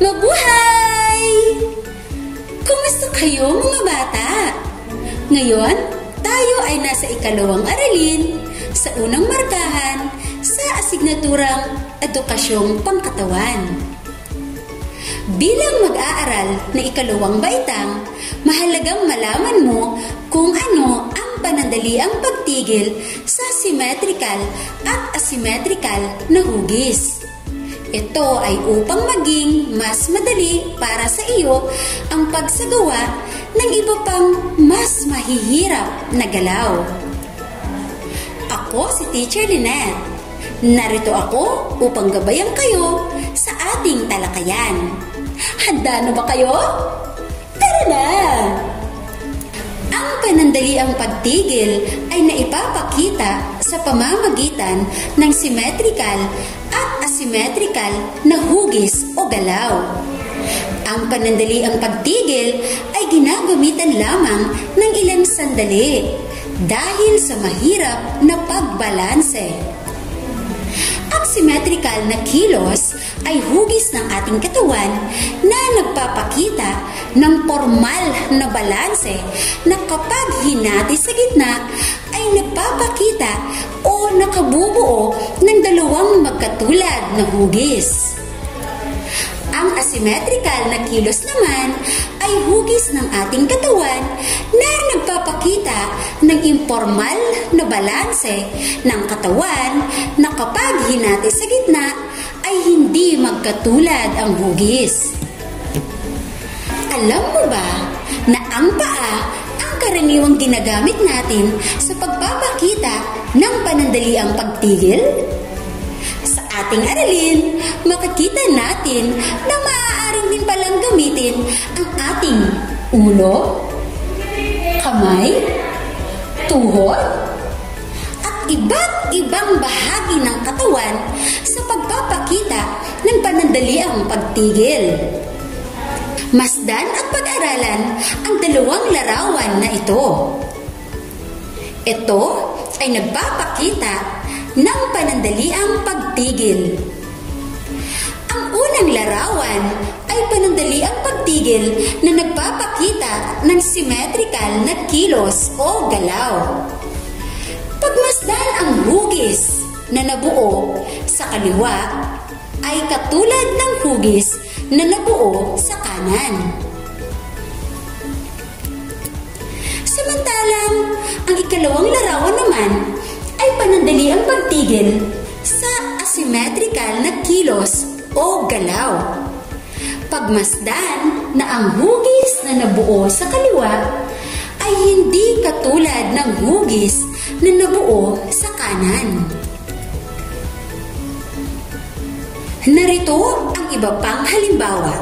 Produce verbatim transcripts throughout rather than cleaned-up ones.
Mabuhay! Kumusta kayo mga bata? Ngayon, tayo ay nasa ikalawang aralin sa unang markahan sa asignaturang Edukasyong Pangkatawan. Bilang mag-aaral na ikalawang baitang, mahalagang malaman mo kung ano ang panandaliang pagtigil sa symmetrical at asymmetrical na hugis. Ito ay upang maging mas madali para sa iyo ang pagsagawa ng iba pang mas mahihirap na galaw. Ako si Teacher Lynette. Narito ako upang gabayan kayo sa ating talakayan. Handa na ba kayo? Tara na! Ang panandaliang pagtigil ay naipapakita sa pamamagitan ng symmetrical at asymmetrical na hugis o galaw. Ang panandaliang pagtigil ay ginagamitan lamang ng ilang sandali dahil sa mahirap na pagbalanse. Ang symmetrical na kilos ay hugis ng ating katawan na nagpapakita ng formal na balanse na kapag hinati sa gitna ay nagpapakita o nakabubuo ng dalawang magkatulad na hugis. Ang asymmetrical na kilos naman ay hugis ng ating katawan na nagpapakita ng informal na balanse ng katawan na kapag hinati sa gitna ay hindi magkatulad ang hugis. Alam mo ba na ang paa ang karaniwang ginagamit natin sa pagpapakita ng panandaliang pagtigil? Sa ating aralin, makikita natin na maaaring din palang gamitin ang ating ulo, kamay, tuhod, at iba't ibang bahagi ng katawan sa pagpapakita ng panandaliang pagtigil. Masdan at pag-aralan ang dalawang larawan na ito. Ito ay nagpapakita ng panandaliang pagtigil. Ang unang larawan ay panandaliang pagtigil na nagpapakita ng symmetrical na kilos o galaw. Pagmasdan ang hugis na nabuo sa kaliwa ay katulad ng hugis na nabuo sa kanan. Samantalang, ang ikalawang larawan naman ay panandaliang pagtigil sa asymmetrical na kilos o galaw. Pagmasdan na ang hugis na nabuo sa kaliwa ay hindi katulad ng hugis na nabuo sa kanan. Narito ang iba pang halimbawa.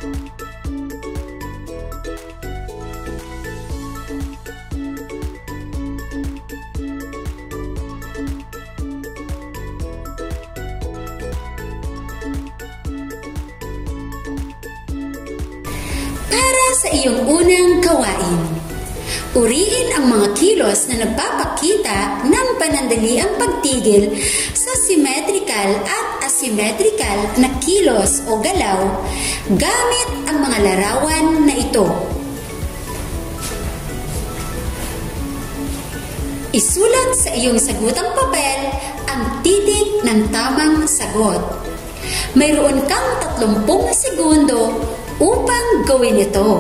Para sa iyong unang gawain, uriin ang mga kilos na nagpapakita ng panandaliang pagtigil sa symmetrical at asymmetrical na kilos o galaw gamit ang mga larawan na ito. Isulat sa iyong sagutang papel ang titik ng tamang sagot. Mayroon kang tatlumpung segundo upang gawin ito.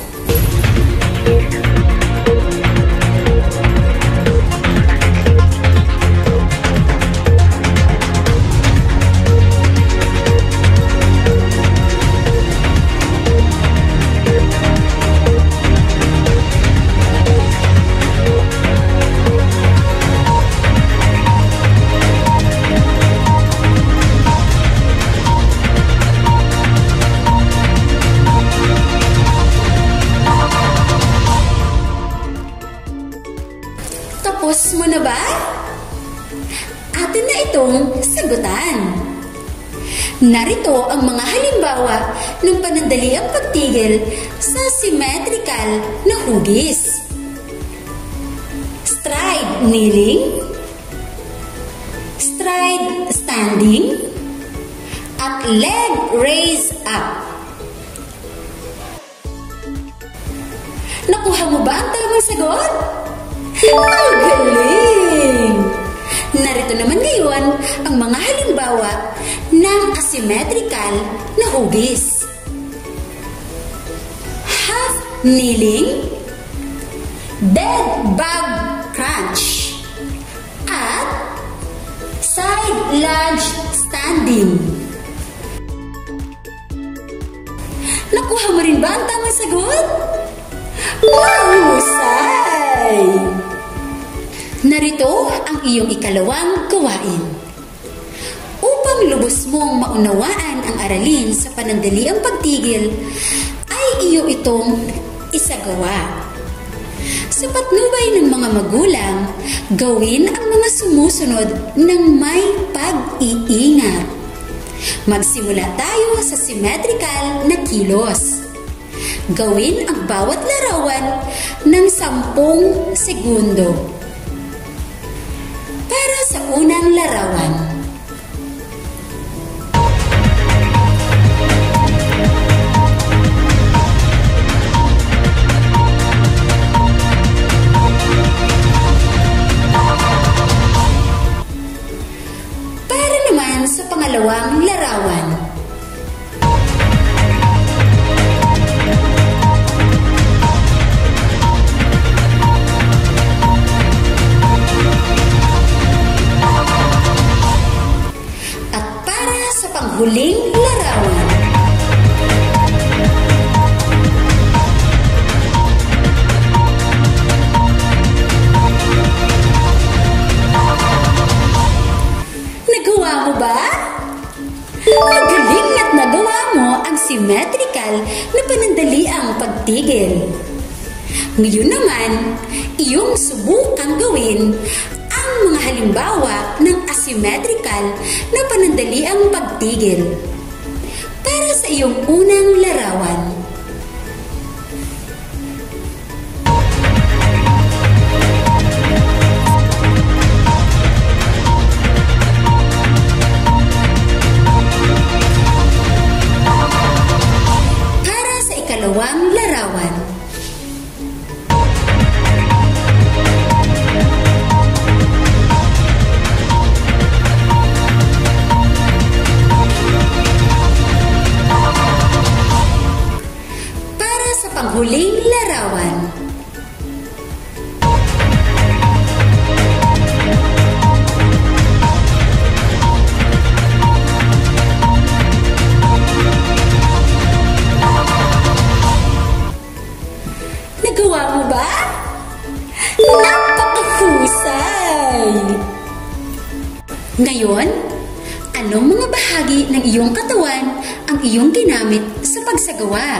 Tapos mo na ba? Atin na itong sagutan. Narito ang mga halimbawa ng panandaliang pagtigil sa symmetrical na hugis. Stride kneeling, stride standing, at leg raise up. Nakuha mo ba ang tamang sagot? Ang galing! Narito naman ngayon ang mga halimbawa ng asymmetrical na hugis. Half kneeling, dead bug crunch, at side lunge standing. Nakuha mo rin ba ang tamang sagot? Mahusay! Narito ang iyong ikalawang gawain. Upang lubos mong maunawaan ang aralin sa panandaliang pagtigil, ay iyo itong isagawa. Sa patnubay ng mga magulang, gawin ang mga sumusunod ng may pag-iingat. Magsimula tayo sa symmetrical na kilos. Gawin ang bawat larawan ng sampung segundo. Para sa unang larawan, para naman sa pangalawang larawan, huling larawan. Nagawa mo ba? Magaling at nagawa mo ang symmetrical na panandaliang pagtigil. Ngayon naman, iyong subukang gawin ang mga halimbawa ng asymmetrical na panandaliang pagtigil. Para sa iyong unang larawan, para sa ikalawang larawan, huling larawan, nagawa mo ba? Napakahusay! Ngayon, anong mga bahagi ng iyong katawan ang iyong ginamit sa pagsagawa?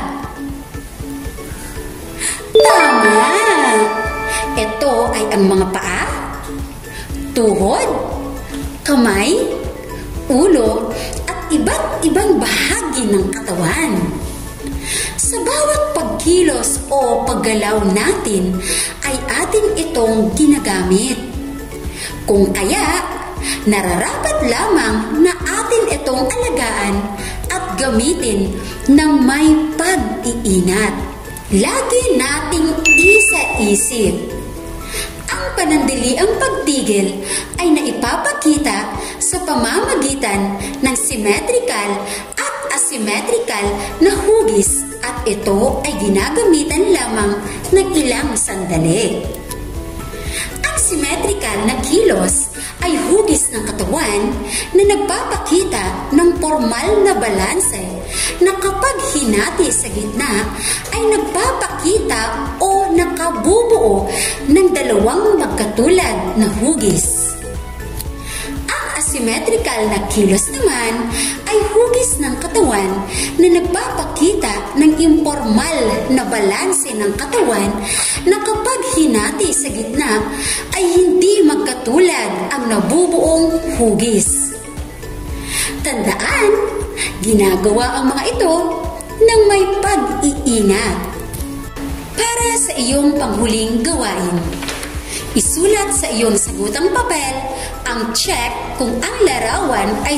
Tama! Ito ay ang mga paa, tuhod, kamay, ulo, at iba't ibang bahagi ng katawan. Sa bawat pagkilos o paggalaw natin ay atin itong ginagamit. Kung kaya, nararapat lamang na atin itong alagaan at gamitin ng may pag-iingat. Lagi nating isa-isip. Ang panandaliang pagtigil ay naipapakita sa pamamagitan ng symmetrical at asymmetrical na hugis at ito ay ginagamitan lamang ng ilang sandali. Ang symmetrical na kilos ay hugis ng katawan na nagpapakita ng formal na balanse na kapag hinati sa gitna ay nagpapakita o nakabubuo ng dalawang magkatulad na hugis. Ang asymmetrical na kilos naman ay hugis ng katawan na nagpapakita ng informal na balanse ng katawan na kapag hinati sa gitna ay hindi magkatulad ang nabubuong hugis. Tandaan, ginagawa ang mga ito ng may pag-iingat. Para sa iyong panghuling gawain, isulat sa iyong sagutang papel ang check kung ang larawan ay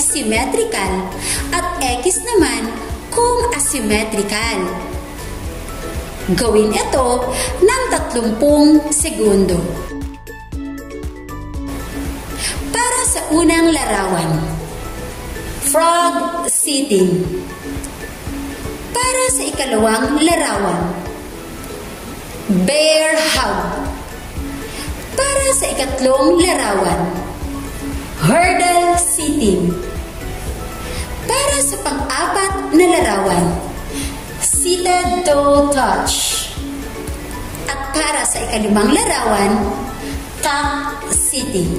symmetrical at X naman kung asymmetrical. Gawin ito ng tatlumpung segundo. Para sa unang larawan, frog sitting. Para sa ikalawang larawan, bear hug. Para sa ikatlong larawan, hurdle sitting. Para sa pang-apat na larawan, seated toe touch. At para sa ikalimang larawan, cock sitting.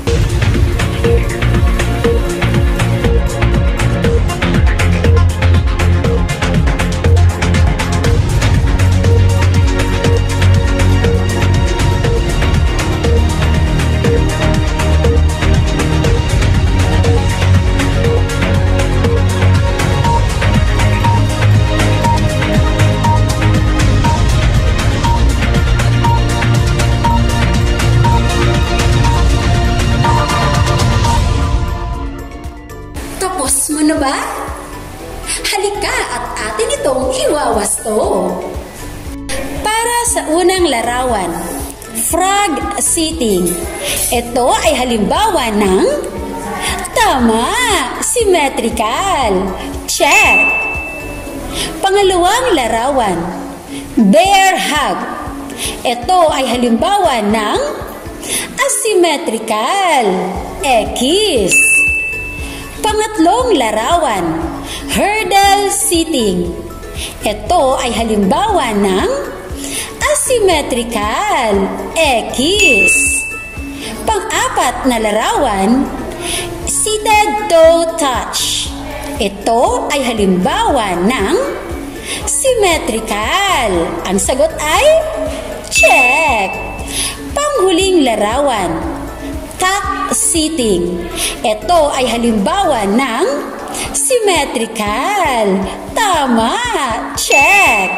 Tapos mo na ba? Halika at atin itong iwawasto. Para sa unang larawan, frog sitting. Ito ay halimbawa ng tama, symmetrical. Check. Pangalawang larawan, bear hug. Ito ay halimbawa ng asymmetrical. X. Pangatlong larawan, hurdle sitting. Ito ay halimbawa ng asymmetrical. X. Pang-apat na larawan, seated toe touch. Ito ay halimbawa ng symmetrical. Ang sagot ay check. Panghuling larawan, cock sitting. Ito ay halimbawa ng symmetrical. Tama! Check!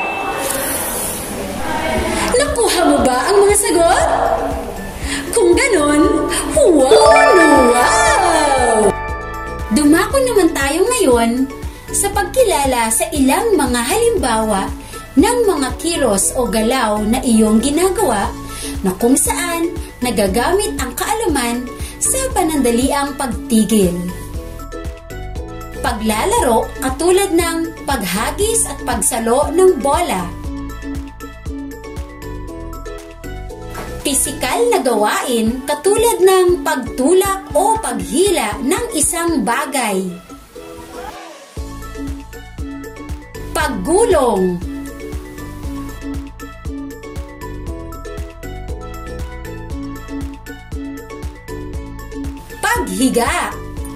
Nakuha mo ba ang mga sagot? Kung ganon, wow! Wow! Dumako naman tayo ngayon sa pagkilala sa ilang mga halimbawa ng mga kilos o galaw na iyong ginagawa na kung saan nagagamit ang kaalaman sa panandaliang pagtigil. Paglalaro katulad ng paghagis at pagsalo ng bola. Pisikal na gawain katulad ng pagtulak o paghila ng isang bagay. Paggulong. Paghiga.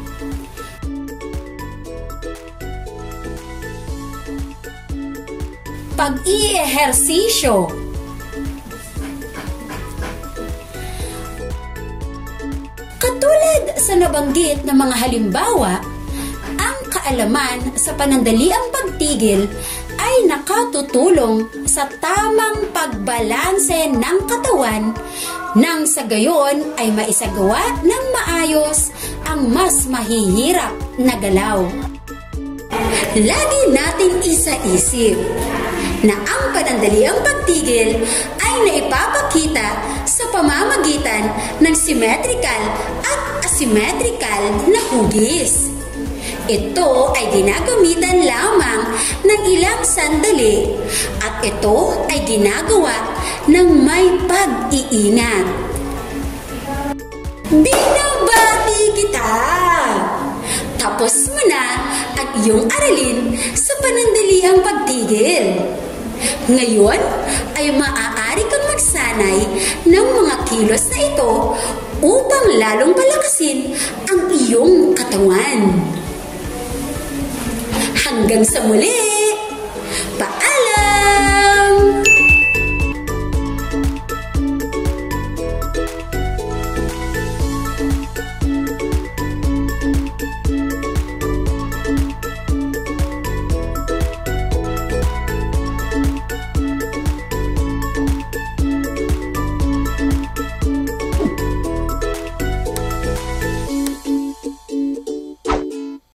Pag-i-ehersisyo. Katulad sa nabanggit na mga halimbawa, ang kaalaman sa panandaliang pagtigil ay nakatutulong sa tamang pagbalanse ng katawan nang sa gayon ay maisagawa ng maayos ang mas mahihirap na galaw. Lagi nating isa-isip na ang panandaliang pagtigil ay naipapakita sa pamamagitan ng symmetrical at asymmetrical na hugis. Ito ay ginagamitan lamang ng ilang sandali at ito ay ginagawa ng may pag-iingat. Binabati kita! Tapos mo na ang iyong aralin sa panandaliang pagtigil. Ngayon ay maaari kang magsanay ng mga kilos na ito upang lalong palakasin ang iyong katawan. Hanggang sa muli!